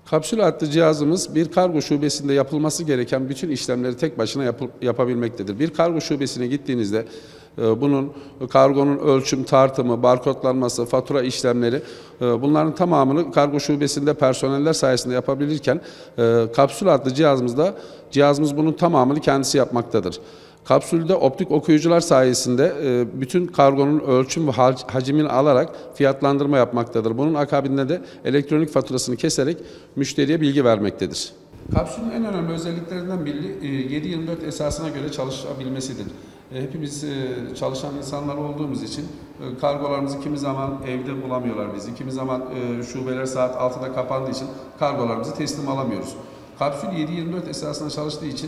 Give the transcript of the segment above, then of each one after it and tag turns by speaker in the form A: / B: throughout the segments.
A: Kapsül adlı cihazımız bir kargo şubesinde yapılması gereken bütün işlemleri tek başına yapabilmektedir. Bir kargo şubesine gittiğinizde bunun kargonun ölçüm, tartımı, barkodlanması, fatura işlemleri bunların tamamını kargo şubesinde personeller sayesinde yapabilirken kapsül adlı cihazımız bunun tamamını kendisi yapmaktadır. Kapsülde optik okuyucular sayesinde bütün kargonun ölçüm ve hacmini alarak fiyatlandırma yapmaktadır. Bunun akabinde de elektronik faturasını keserek müşteriye bilgi vermektedir. Kapsülün en önemli özelliklerinden biri 7/24 esasına göre çalışabilmesidir. Hepimiz çalışan insanlar olduğumuz için kargolarımızı kimi zaman evde bulamıyorlar bizi, kimi zaman şubeler saat 6'da kapandığı için kargolarımızı teslim alamıyoruz. Kapsül 7/24 esasına çalıştığı için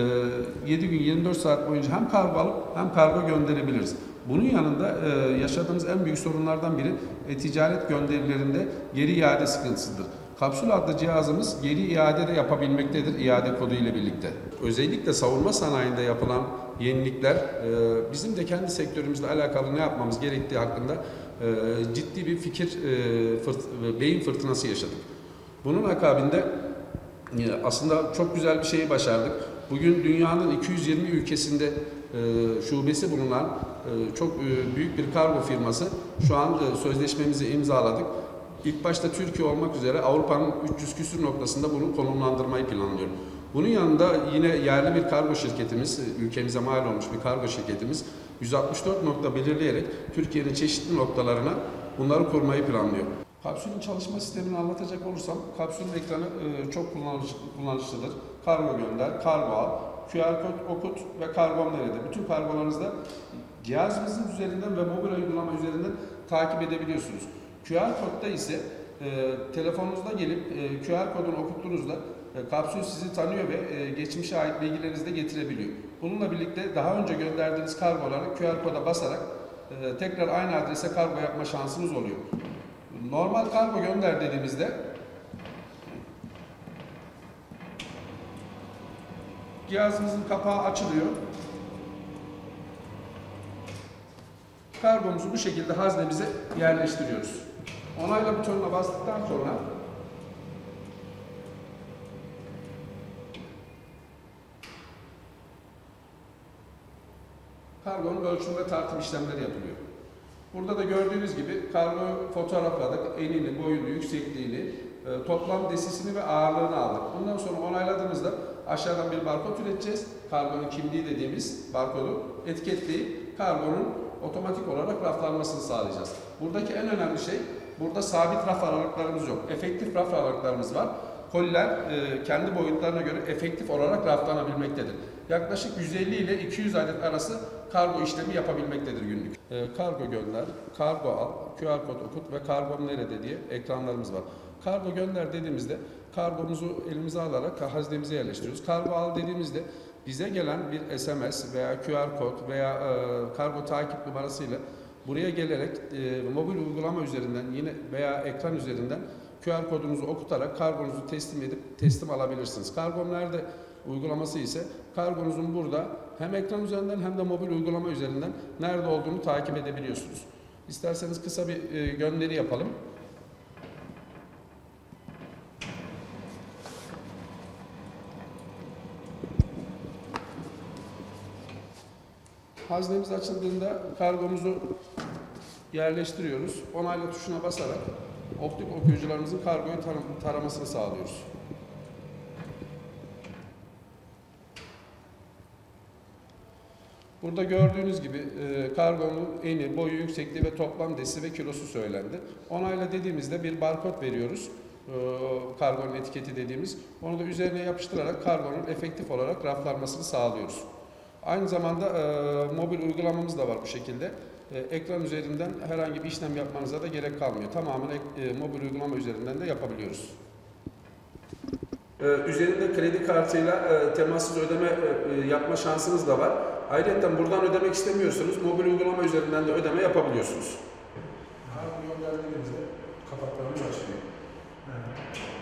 A: 7 gün 24 saat boyunca hem kargo alıp hem kargo gönderebiliriz. Bunun yanında yaşadığımız en büyük sorunlardan biri ticaret gönderilerinde geri iade sıkıntısıdır. Kapsül adlı cihazımız geri iade de yapabilmektedir iade kodu ile birlikte. Özellikle savunma sanayinde yapılan yenilikler bizim de kendi sektörümüzle alakalı ne yapmamız gerektiği hakkında ciddi bir beyin fırtınası yaşadık. Bunun akabinde aslında çok güzel bir şeyi başardık. Bugün dünyanın 220 ülkesinde şubesi bulunan çok büyük bir kargo firması şu an sözleşmemizi imzaladık. İlk başta Türkiye olmak üzere Avrupa'nın 300 küsur noktasında bunu konumlandırmayı planlıyor. Bunun yanında yine yerli bir kargo şirketimiz, ülkemize mal olmuş bir kargo şirketimiz 164 nokta belirleyerek Türkiye'nin çeşitli noktalarına bunları kurmayı planlıyor. Kapsülün çalışma sistemini anlatacak olursam, kapsülün ekranı çok kullanışlıdır. Kargo gönder, kargo al, QR kod okut ve kargom nerede? Bütün kargolarınızda cihazınızın üzerinden ve mobil uygulama üzerinden takip edebiliyorsunuz. QR kodda ise telefonunuzda gelip QR kodunu okuttuğunuzda kapsül sizi tanıyor ve geçmişe ait bilgilerinizi de getirebiliyor. Bununla birlikte daha önce gönderdiğiniz kargoları QR koda basarak tekrar aynı adrese kargo yapma şansınız oluyor. Normal kargo gönder dediğimizde cihazımızın kapağı açılıyor. Kargomuzu bu şekilde haznemize yerleştiriyoruz. Onayla butonuna bastıktan sonra kargonun ölçüm ve tartım işlemleri yapılıyor. Burada da gördüğünüz gibi kargoyu fotoğrafladık, enini, boyunu, yüksekliğini, toplam desisini ve ağırlığını aldık. Bundan sonra onayladığımızda aşağıdan bir barkod üreteceğiz. Kargonun kimliği dediğimiz barkodu etiketleyip kargonun otomatik olarak raflanmasını sağlayacağız. Buradaki en önemli şey, burada sabit raf aralıklarımız yok. Efektif raf aralıklarımız var. Koliler kendi boyutlarına göre efektif olarak raflanabilmektedir. Yaklaşık 150 ile 200 adet arası kargo işlemi yapabilmektedir günlük. Kargo gönder, kargo al, QR kod okut ve kargom nerede diye ekranlarımız var. Kargo gönder dediğimizde kargomuzu elimize alarak haznemize yerleştiriyoruz. Kargo al dediğimizde bize gelen bir SMS veya QR kod veya kargo takip numarasıyla buraya gelerek mobil uygulama üzerinden yine veya ekran üzerinden QR kodunuzu okutarak kargonuzu teslim edip teslim alabilirsiniz. Kargom nerede uygulaması ise kargonuzun burada hem ekran üzerinden hem de mobil uygulama üzerinden nerede olduğunu takip edebiliyorsunuz. İsterseniz kısa bir gönderi yapalım. Haznemiz açıldığında kargomuzu yerleştiriyoruz. Onayla tuşuna basarak optik okuyucularımızın kargoyu taramasını sağlıyoruz. Burada gördüğünüz gibi kargonun eni, boyu, yüksekliği ve toplam desi ve kilosu söylendi. Onayla dediğimizde bir barkod veriyoruz. Kargonun etiketi dediğimiz. Onu da üzerine yapıştırarak kargonun efektif olarak raflanmasını sağlıyoruz. Aynı zamanda mobil uygulamamız da var bu şekilde. Ekran üzerinden herhangi bir işlem yapmanıza da gerek kalmıyor. Tamamen mobil uygulama üzerinden de yapabiliyoruz. Üzerinde kredi kartıyla temassız ödeme yapma şansınız da var. Ayrıca buradan ödemek istemiyorsanız mobil uygulama üzerinden de ödeme yapabiliyorsunuz.
B: Kargo gönderdiğinizde kapaklarımız açılıyor. Evet.